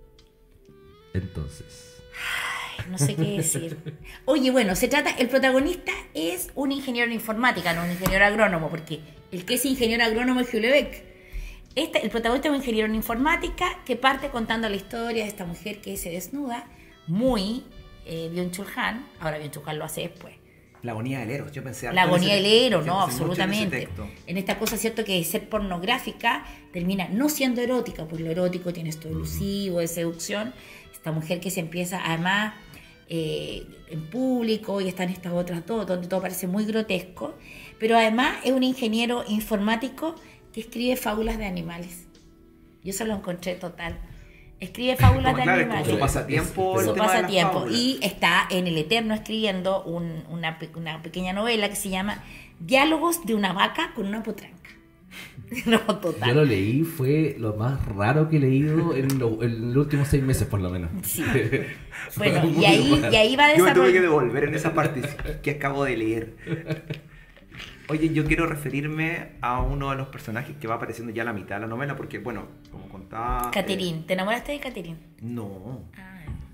Entonces, no sé qué decir. Oye, bueno, se trata, el protagonista es un ingeniero en informática, no un ingeniero agrónomo, porque el que es ingeniero agrónomo es Julio Beck. Este, el protagonista es un ingeniero en informática que parte contando la historia de esta mujer que se desnuda, muy eh, Byung-Chul Han. Ahora Byung-Chul Han lo hace después. La agonía del Eros, yo pensé... La harto en agonía ese- del héroe, yo no, pensé mucho en ese absolutamente. texto. En esta cosa, cierto, que ser pornográfica termina no siendo erótica, porque lo erótico tiene esto elusivo, de seducción. Esta mujer que se empieza, además, eh, en público, y están estas otras dos, donde todo parece muy grotesco, pero además es un ingeniero informático que escribe fábulas de animales. Yo se lo encontré total. Escribe fábulas Como, de claro, es como animales. su pasatiempo. el Su tema de las pasatiempo. fábulas. Y está en el Eterno escribiendo un- una, pe- una pequeña novela que se llama Diálogos de una vaca con una potranca. No, total. yo lo leí, fue lo más raro que he leído en, lo- en los últimos seis meses, por lo menos. Sí. Fue Bueno, muy y ahí, raro. y ahí va a Yo me tuve que desarrollar. devolver en esa parte que acabo de leer. Oye, yo quiero referirme a uno de los personajes que va apareciendo ya a la mitad de la novela, porque, bueno, como contaba... Caterín, eh, ¿te enamoraste de Caterín? no. Ah,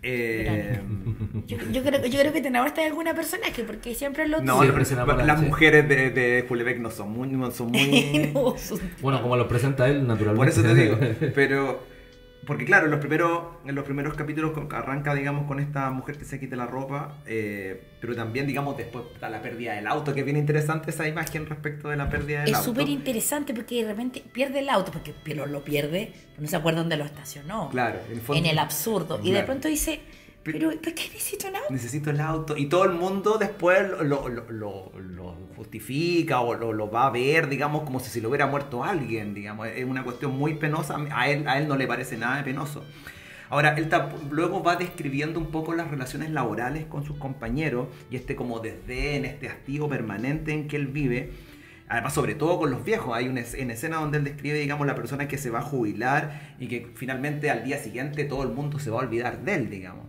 Eh, yo, yo creo, yo creo que te enamoraste de alguna personaje, porque siempre lo no, Siempre las- se enamoran, las sí. mujeres de, de Julebeck no son muy... No son muy No, son- Bueno, como lo presenta él, naturalmente. por eso te digo. Pero... Porque claro, en los primeros, en los primeros capítulos con- arranca, digamos, con esta mujer que se quita la ropa, eh, pero también, digamos, después está la pérdida del auto, que es bien interesante esa imagen respecto de la pérdida del Es auto. súper interesante porque de repente pierde el auto, porque pero lo pierde, no se acuerda dónde lo estacionó. Claro, en el fondo- En el absurdo. Y de Claro. pronto dice, pero ¿por qué necesito un auto? Necesito el auto. Y todo el mundo después lo, lo, lo- lo- lo justifica o lo, lo va a ver, digamos, como si se le hubiera muerto alguien, digamos. Es una cuestión muy penosa. A él, a él no le parece nada de penoso. Ahora, él tap- luego va describiendo un poco las relaciones laborales con sus compañeros y este como desdén, este hastío permanente en que él vive. Además, sobre todo con los viejos. Hay una es- en escena donde él describe, digamos, la persona que se va a jubilar y que finalmente al día siguiente todo el mundo se va a olvidar de él, digamos.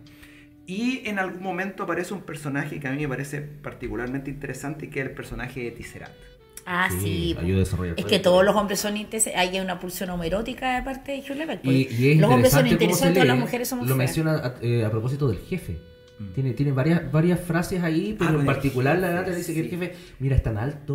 Y en algún momento aparece un personaje que a mí me parece particularmente interesante, que es el personaje de Tisserand. Ah, sí. Sí, po. ayuda a desarrollar es todo que el- todos los hombres son interesantes. Hay una pulsión homoerótica de parte de Hugh Levy. Y, y es los hombres son interesante cómo se interesantes, lee. las mujeres somos Lo feas. menciona a, eh, a propósito del jefe. Tiene, tiene varias, varias frases ahí, pero Ah, en con el particular la jefe, Nata dice que el sí. jefe, mira, es tan alto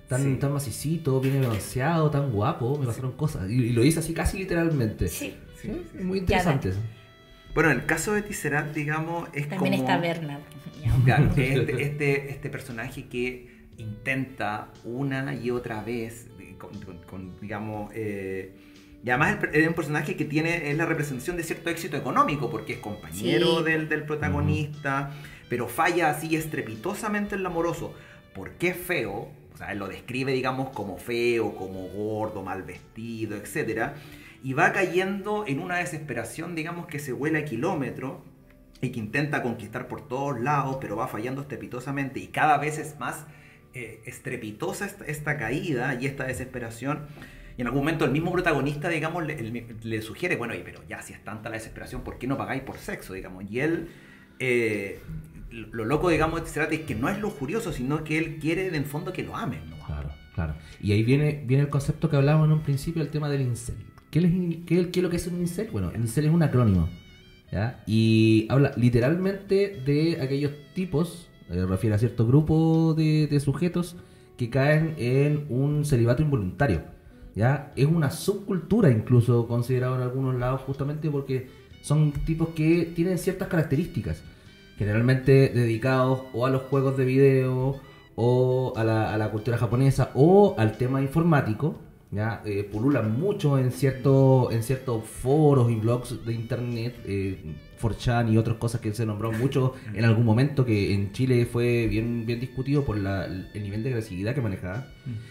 tan, sí. tan macicito, bien bronceado, tan guapo, me pasaron sí. cosas. Y, y lo hice así casi literalmente. Sí. sí, sí, sí. Muy interesante eso. Bueno, en el caso de Tisserand, digamos, es También como... También está Bernard. Claro, este, este, este personaje que intenta una y otra vez, con, con, con digamos... Eh, y además es un personaje que tiene es la representación de cierto éxito económico, porque es compañero sí. del, del protagonista, uh-huh. pero falla así estrepitosamente en lo amoroso. Porque es feo, o sea, él lo describe, digamos, como feo, como gordo, mal vestido, etcétera. Y va cayendo en una desesperación, digamos, que se vuela a kilómetros y que intenta conquistar por todos lados, pero va fallando estrepitosamente. Y cada vez es más eh, estrepitosa esta, esta caída y esta desesperación. Y en algún momento el mismo protagonista, digamos, le, le, le sugiere, bueno, y pero ya si es tanta la desesperación, ¿por qué no pagáis por sexo, digamos? Y él, eh, lo loco, digamos, es que no es lujurioso, sino que él quiere, en el fondo, que lo amen, ¿no? Claro, claro. Y ahí viene, viene el concepto que hablábamos en un principio, el tema del incel. ¿Qué es, qué, qué es lo que es un incel? Bueno, el incel es un acrónimo, ¿ya? Y habla literalmente de aquellos tipos, eh, refiere a cierto grupo de, de sujetos que caen en un celibato involuntario. ¿Ya? Es una subcultura incluso considerado en algunos lados, justamente porque son tipos que tienen ciertas características, generalmente dedicados o a los juegos de video o a la, a la cultura japonesa o al tema informático, ¿ya? Eh, pululan mucho en, cierto, en ciertos foros y blogs de internet, eh, cuatro chan y otras cosas que se nombró mucho en algún momento, que en Chile fue bien, bien discutido por la, el nivel de agresividad que manejaba.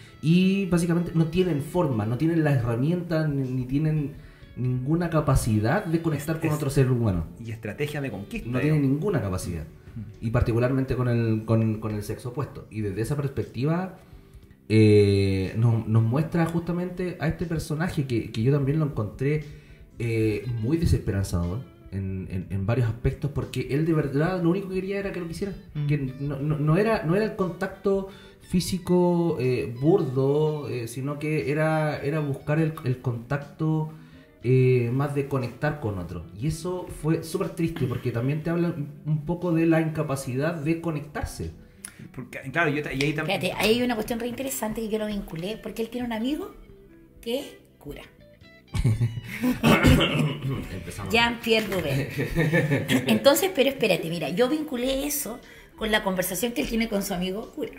Y básicamente no tienen forma, no tienen las herramientas, ni, ni tienen ninguna capacidad de conectar es, con es, otro ser humano. Y estrategia de conquista. No tienen ninguna capacidad. Y particularmente con el, con, con el sexo opuesto. Y desde esa perspectiva eh, nos, nos muestra justamente a este personaje que, que yo también lo encontré eh, muy desesperanzador en, en, en varios aspectos, porque él de verdad lo único que quería era que lo quisiera. Mm. Que no, no, no, era, no era el contacto físico eh, burdo, eh, sino que era, era buscar el, el contacto eh, más de conectar con otro. Y eso fue súper triste, porque también te habla un poco de la incapacidad de conectarse. Porque, claro, yo, y ahí también... Fíjate, ahí hay una cuestión re interesante que yo lo vinculé, porque él tiene un amigo que es cura. Jean-Pierre Bouvert. Entonces, pero espérate, mira, yo vinculé eso con la conversación que él tiene con su amigo cura.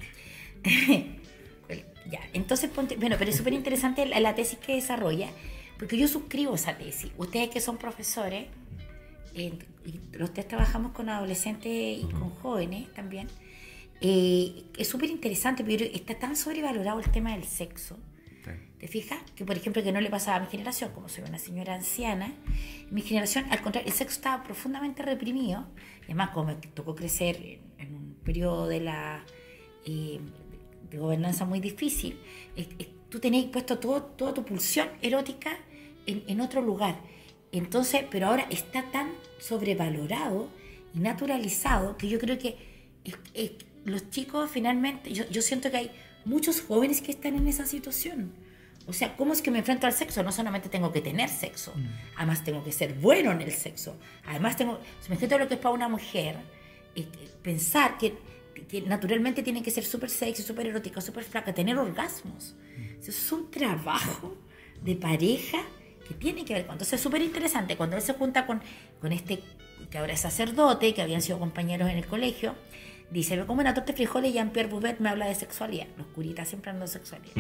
Ya, entonces ponte, bueno, pero es súper interesante la, la tesis que desarrolla, porque yo suscribo esa tesis. Ustedes que son profesores, eh, y ustedes trabajamos con adolescentes y uh-huh. con jóvenes también, eh, es súper interesante, pero está tan sobrevalorado el tema del sexo. Sí. ¿Te fijas? Que por ejemplo que no le pasaba a mi generación, como soy una señora anciana, mi generación, al contrario, el sexo estaba profundamente reprimido. Además, como me tocó crecer en, en un periodo de la eh, de gobernanza muy difícil, eh, eh, tú tenías puesto todo, toda tu pulsión erótica en, en otro lugar. Entonces, pero ahora está tan sobrevalorado y naturalizado que yo creo que es, es, los chicos finalmente, yo, yo siento que hay muchos jóvenes que están en esa situación. O sea, ¿cómo es que me enfrento al sexo? No solamente tengo que tener sexo, además tengo que ser bueno en el sexo. Además tengo, si me enfrento a lo que es para una mujer, eh, pensar que, que naturalmente tiene que ser súper sexy, súper erótica, súper flaca, tener orgasmos. Eso es un trabajo de pareja que tiene que ver con... Entonces es súper interesante cuando él se junta con, con este, que ahora es sacerdote, que habían sido compañeros en el colegio. Dice, me como una torta de frijoles y Jean-Pierre Bouvert me habla de sexualidad. Los curitas siempre hablan de sexualidad.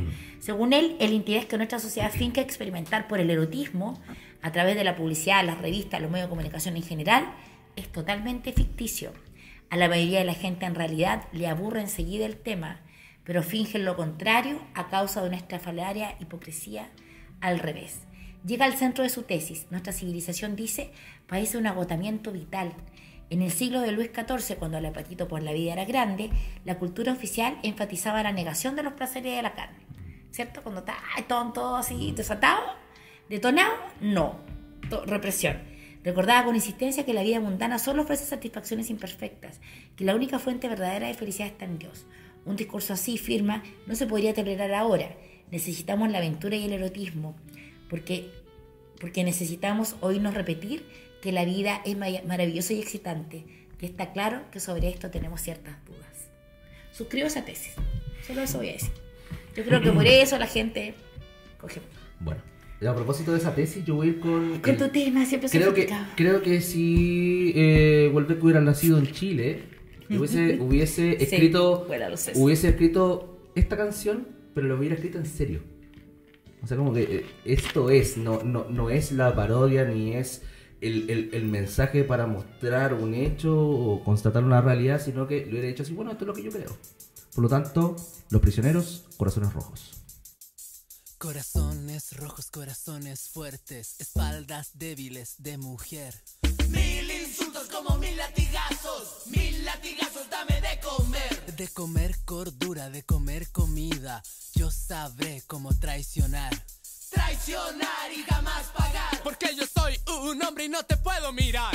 Según él, el interés que nuestra sociedad finca experimentar por el erotismo a través de la publicidad, las revistas, los medios de comunicación en general, es totalmente ficticio. A la mayoría de la gente en realidad le aburre enseguida el tema, pero fingen lo contrario a causa de una estrafalaria hipocresía al revés. Llega al centro de su tesis. Nuestra civilización, dice, padece un agotamiento vital. En el siglo de Luis catorce, cuando el apetito por la vida era grande, la cultura oficial enfatizaba la negación de los placeres de la carne. ¿Cierto? Cuando está ay, tonto, así, desatado, detonado, no. To- represión. Recordaba con insistencia que la vida mundana solo ofrece satisfacciones imperfectas, que la única fuente verdadera de felicidad está en Dios. Un discurso así, firma, no se podría tolerar ahora. Necesitamos la aventura y el erotismo, porque, porque necesitamos oírnos repetir que la vida es maravillosa y excitante, que está claro que sobre esto tenemos ciertas dudas. Suscribo esa tesis. Solo eso voy a decir. Yo creo que por eso la gente coge. Bueno, a propósito de esa tesis, yo voy a ir con... Con el, tu tema, siempre se creo que Creo que si eh, Huelbeck hubiera nacido en Chile, hubiese, hubiese escrito sí, hubiese escrito esta canción, pero lo hubiera escrito en serio. O sea, como que eh, esto es, no, no, no es la parodia ni es el, el, el mensaje para mostrar un hecho o constatar una realidad, sino que lo hubiera dicho así, bueno, esto es lo que yo creo. Por lo tanto, Los Prisioneros, Corazones Rojos. Corazones rojos, corazones fuertes, espaldas débiles de mujer. Mil insultos como mil latigazos, mil latigazos, dame de comer. De comer cordura, de comer comida, yo sabré cómo traicionar. Traicionar y jamás pagar, porque yo soy un hombre y no te puedo mirar.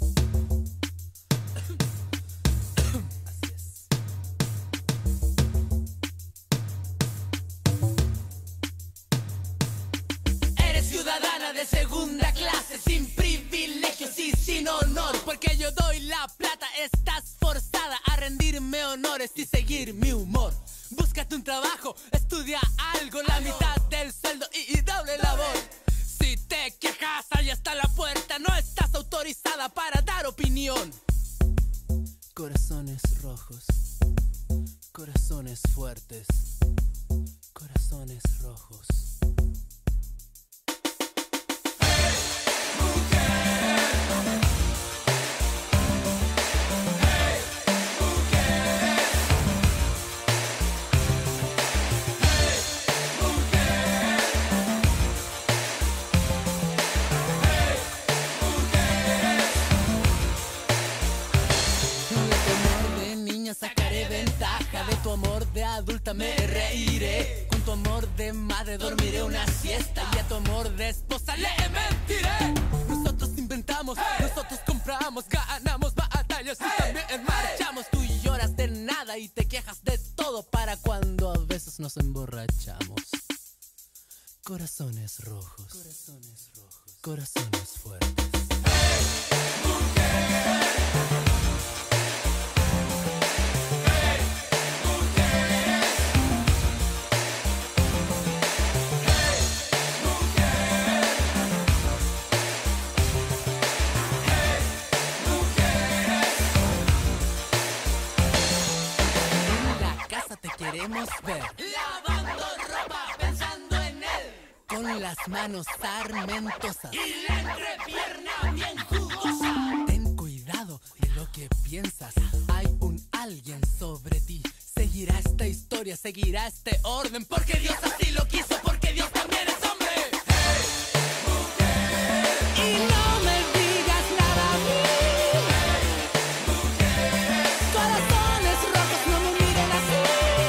Ciudadana de segunda clase, sin privilegios y sin honor. Porque yo doy la plata, estás forzada a rendirme honores y seguir mi humor. Búscate un trabajo, estudia algo, la mitad del sueldo y, y doble labor. Si te quejas, ahí está la puerta, no estás autorizada para dar opinión. Corazones rojos, corazones fuertes, corazones rojos. Adulta me reiré, con tu amor de madre dormiré una siesta y a tu amor de esposa le mentiré. Nosotros inventamos, nosotros compramos, ganamos batallas y también marchamos. Tú lloras de nada y te quejas de todo para cuando a veces nos emborrachamos. Corazones rojos, corazones rojos, corazones fuertes. ¡Hey, mujer! Queremos ver lavando ropa pensando en él, con las manos sarmentosas y la entrepierna bien jugosa. Ten cuidado de lo que piensas, hay un alguien sobre ti. Seguirá esta historia, seguirá este orden, porque Dios así lo quiso, porque Dios también es hombre. Hey, mujer. Y no me digas nada a mí. Hey, mujer. Corazones rojos, no me miren así.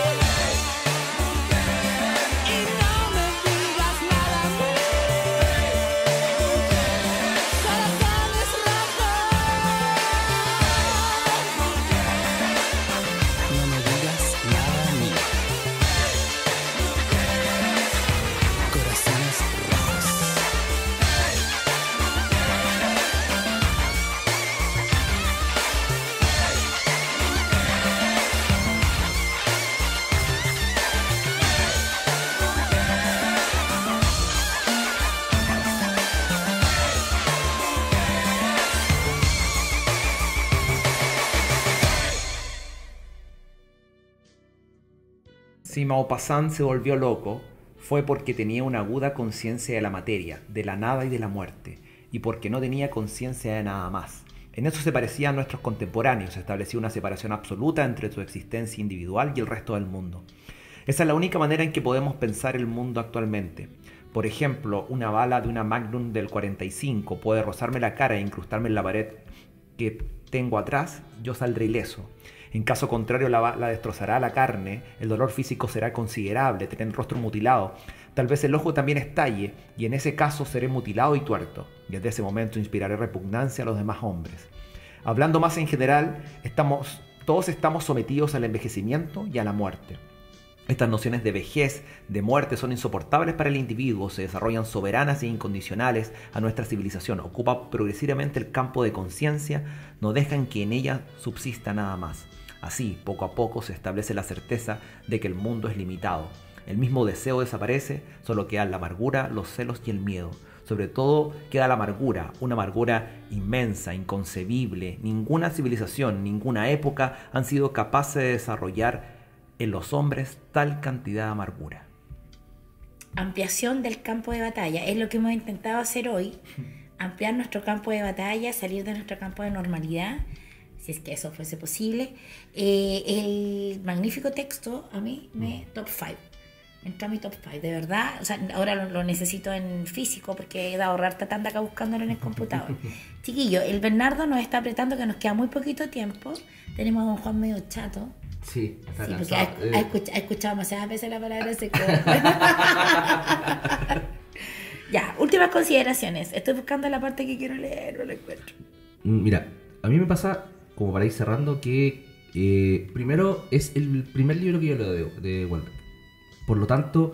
Si Maupassant se volvió loco, fue porque tenía una aguda conciencia de la materia, de la nada y de la muerte, y porque no tenía conciencia de nada más. En eso se parecía a nuestros contemporáneos, establecía una separación absoluta entre su existencia individual y el resto del mundo. Esa es la única manera en que podemos pensar el mundo actualmente. Por ejemplo, una bala de una Magnum del cuarenta y cinco puede rozarme la cara e incrustarme en la pared que tengo atrás, yo saldré ileso. En caso contrario, la bala destrozará la carne, el dolor físico será considerable, tendré el rostro mutilado. Tal vez el ojo también estalle, y en ese caso seré mutilado y tuerto. Desde ese momento inspiraré repugnancia a los demás hombres. Hablando más en general, estamos, todos estamos sometidos al envejecimiento y a la muerte. Estas nociones de vejez, de muerte, son insoportables para el individuo, se desarrollan soberanas e incondicionales a nuestra civilización, ocupan progresivamente el campo de conciencia, no dejan que en ella subsista nada más. Así, poco a poco se establece la certeza de que el mundo es limitado. El mismo deseo desaparece, solo quedan la amargura, los celos y el miedo. Sobre todo queda la amargura, una amargura inmensa, inconcebible. Ninguna civilización, ninguna época han sido capaces de desarrollar en los hombres tal cantidad de amargura. Ampliación del campo de batalla, es lo que hemos intentado hacer hoy. Ampliar nuestro campo de batalla, salir de nuestro campo de normalidad, si es que eso fuese posible. Eh, el magnífico texto, a mí, me top cinco. Entró a mi top cinco, de verdad. O sea, ahora lo, lo necesito en físico porque he de ahorrar tanta acá buscándolo en el computador. Chiquillo, el Bernardo nos está apretando que nos queda muy poquito tiempo. Tenemos a don Juan medio chato. Sí, está Sí, porque cansado. ha, Eh, ha escuchado, ha escuchado demasiadas veces la palabra seco. Ya, últimas consideraciones. Estoy buscando la parte que quiero leer, no la encuentro. Mira, a mí me pasa, como para ir cerrando, que eh, primero es el primer libro que yo leo de, de Welbeck. Por lo tanto,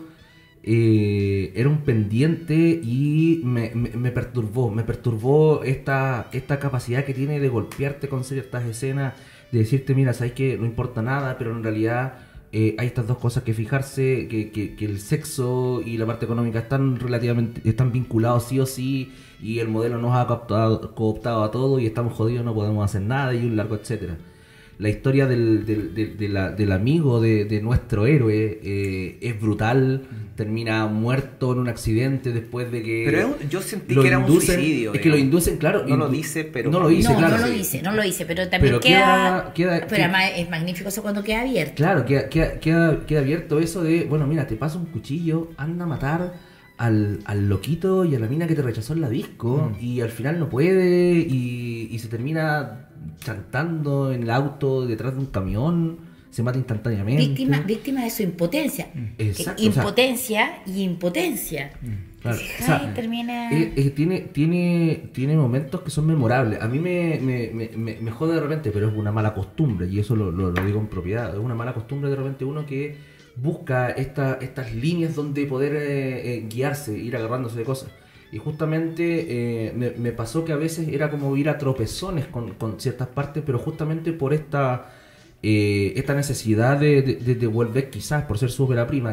eh, era un pendiente y me, me, me perturbó. Me perturbó esta, esta capacidad que tiene de golpearte con ciertas escenas, de decirte, mira, sabes que no importa nada, pero en realidad eh, hay estas dos cosas que fijarse, que, que, que el sexo y la parte económica están relativamente están vinculados sí o sí, y el modelo nos ha cooptado, cooptado a todo y estamos jodidos, no podemos hacer nada, y un largo etcétera. La historia del, del, del, de la, del amigo de, de nuestro héroe eh, es brutal, termina muerto en un accidente después de que... Pero es un- yo sentí lo que era un inducen- suicidio, Es que lo digamos. inducen, claro. No lo indu- dice, pero- No lo dice, no, claro. no lo sí. dice, no lo dice, pero también Pero queda, queda- queda- pero que- además es magnífico eso cuando queda abierto. Claro, queda, queda, queda, queda abierto eso de, bueno, mira, te pasa un cuchillo, anda a matar al, al loquito y a la mina que te rechazó en la disco, Mm. y al final no puede, y, y se termina chantando en el auto detrás de un camión, se mata instantáneamente. Víctima, víctima de su impotencia. Que Exacto, o sea- impotencia y impotencia. Claro, Y o sea, ay, termina... eh, eh, tiene, tiene, tiene momentos que son memorables. A mí me, me, me, me, me jode de repente, pero es una mala costumbre, y eso lo, lo, lo digo en propiedad. Es una mala costumbre de repente uno que busca esta, estas líneas donde poder eh, eh, guiarse, ir agarrándose de cosas. Y justamente eh, me, me pasó que a veces era como ir a tropezones con, con ciertas partes, pero justamente por esta... Eh, esta necesidad de, de, de, de Welbeck, quizás por ser su ópera prima,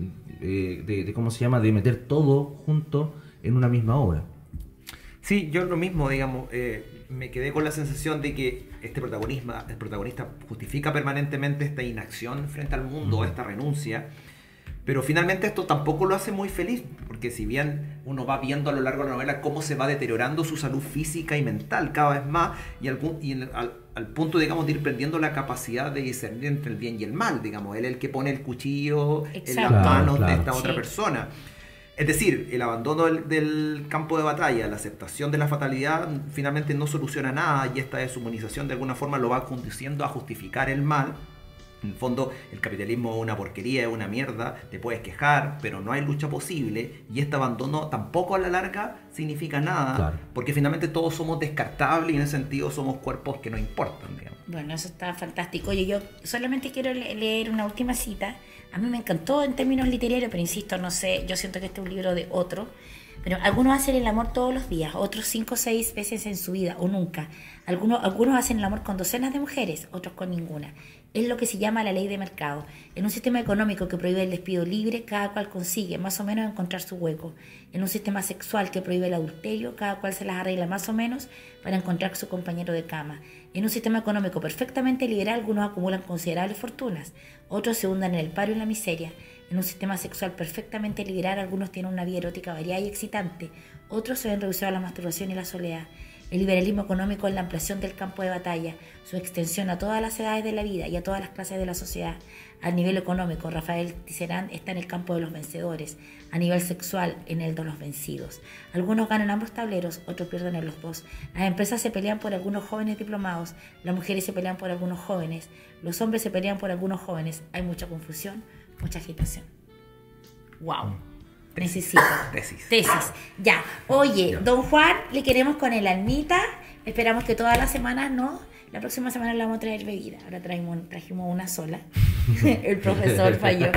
eh, de, de cómo se llama, de meter todo junto en una misma obra. Sí, yo lo mismo, digamos, eh, me quedé con la sensación de que este protagonista, el protagonista justifica permanentemente esta inacción frente al mundo, Ujú. esta renuncia, pero finalmente esto tampoco lo hace muy feliz, porque si bien uno va viendo a lo largo de la novela cómo se va deteriorando su salud física y mental cada vez más, y, algún, y en- al, al punto, digamos, de ir perdiendo la capacidad de discernir entre el bien y el mal, digamos, él es el que pone el cuchillo en Exacto. las Claro, manos claro. de esta otra Sí. persona. Es decir, el abandono del, del campo de batalla, la aceptación de la fatalidad, finalmente no soluciona nada, y esta deshumanización de alguna forma lo va conduciendo a justificar el mal. En el fondo, el capitalismo es una porquería, es una mierda, te puedes quejar, pero no hay lucha posible, y este abandono tampoco a la larga significa nada, Claro. porque finalmente todos somos descartables y en ese sentido somos cuerpos que no importan, digamos. Bueno, eso está fantástico. Oye, yo solamente quiero le- leer una última cita. A mí me encantó en términos literarios, pero insisto, no sé, yo siento que este es un libro de otro. Pero algunos hacen el amor todos los días, otros cinco o seis veces en su vida, o nunca. Algunos, algunos hacen el amor con docenas de mujeres, otros con ninguna. Es lo que se llama la ley de mercado. En un sistema económico que prohíbe el despido libre, cada cual consigue más o menos encontrar su hueco. En un sistema sexual que prohíbe el adulterio, cada cual se las arregla más o menos para encontrar su compañero de cama. En un sistema económico perfectamente liberal, algunos acumulan considerables fortunas, otros se hunden en el paro y la miseria. En un sistema sexual perfectamente liberal, algunos tienen una vida erótica variada y excitante, otros se ven reducidos a la masturbación y la soledad. El liberalismo económico es la ampliación del campo de batalla, su extensión a todas las edades de la vida y a todas las clases de la sociedad. A nivel económico, Rafael Tisserand está en el campo de los vencedores, a nivel sexual, en el de los vencidos. Algunos ganan ambos tableros, otros pierden en los dos. Las empresas se pelean por algunos jóvenes diplomados, las mujeres se pelean por algunos jóvenes, los hombres se pelean por algunos jóvenes. Hay mucha confusión, mucha agitación. ¡Wow! Necesito. Tesis. Tesis. Ya. Oye, Ya. don Juan, le queremos con el almita. Esperamos que todas las semanas, ¿no? La próxima semana le vamos a traer bebida. Ahora traímos, trajimos una sola. El profesor falló.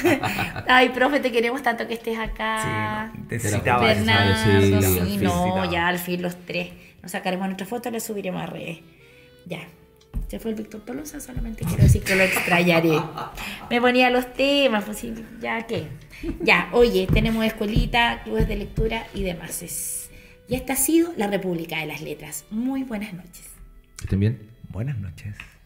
Ay, profe, te queremos tanto que estés acá. Sí, no, necesitaba Era eso. Bernardo, Sí, sí, al fin. no, Necesitaba. ya al fin los tres. Nos sacaremos nuestra foto y la subiremos a redes. Ya. Se fue el Víctor Tolosa, solamente quiero decir que lo extrañaré. Me ponía los temas, pues sí, ya que. Ya, oye, tenemos escuelita, clubes de lectura y demás. Es- Y esta ha sido la República de las Letras. Muy buenas noches. Que estén bien. Buenas noches.